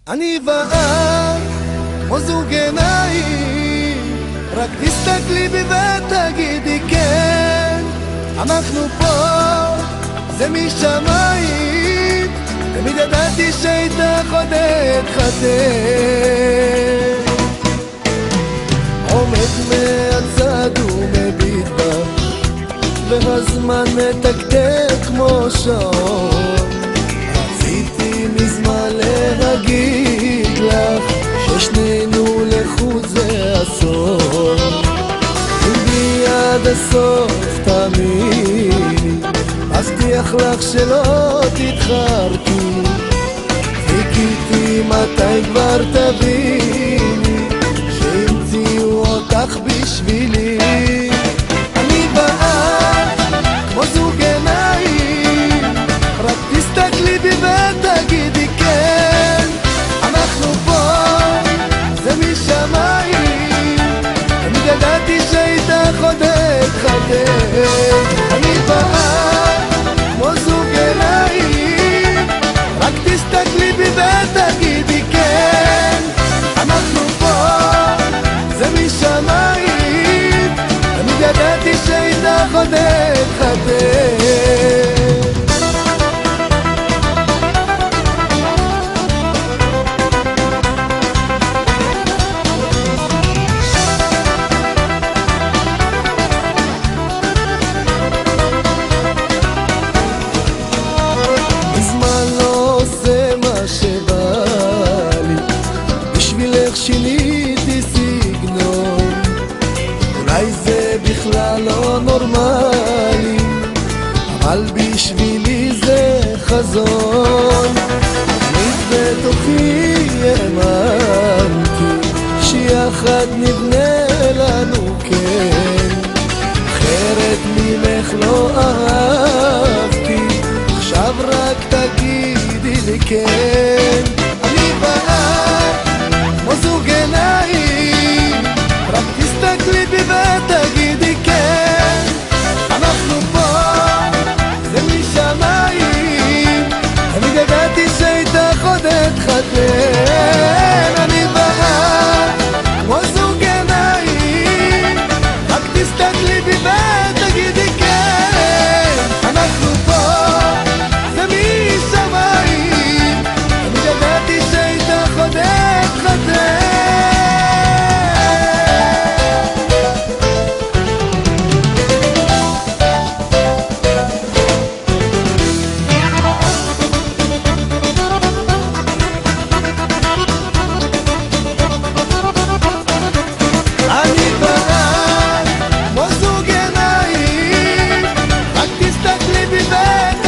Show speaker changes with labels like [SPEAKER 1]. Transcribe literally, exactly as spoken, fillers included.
[SPEAKER 1] אני ואת כמו זוג עיניים, רק תסתכלי בי ותגידי כן. אנחנו פה, זה משמיים, תמיד ידעתי שאיתך עוד אתחתן. עומד מהצד ומביט בה, והזמן מתקתק כמו שעון. רציתי מזמן להגיד לך ששנינו לחוד זה אסון. תגידי עד הסוף תמיד, מבטיח לך שלא תתחרטי. חיכיתי מתי כבר תביני שהמציאו אותך בשבילי. אני ואת כמו זוג עיניים, רק תסתכלי בי ותגידי כן. אנחנו פה, זה משמיים, אני ידעתי שאיתך עוד אתחתן. אני ואת כמו זוג עיניים, רק תסתכלי בי ותגידי כן. אנחנו פה, זה משמיים, אני ידעתי שאיתך עוד אתחתן. שיניתי סגנון, אולי זה בכלל לא נורמלי, אבל בשבילי זה חזון. אני בתוכי האמנתי שיחד נבנה לנו כן, אחרת ממך לא אהבתי, עכשיו רק תגידי לי כן. אני ואת כמו זוג עיניים, רק תסתכלי בי ותגידי כן. אנחנו פה, זה משמיים, תמיד ידעתי שאיתך עוד אתחתן. אני ואת כמו זוג עיניים, רק תסתכלי בי ותגידי כן. אנחנו פה, זה משמיים, תמיד ידעתי שאיתך עוד אתחתן. Back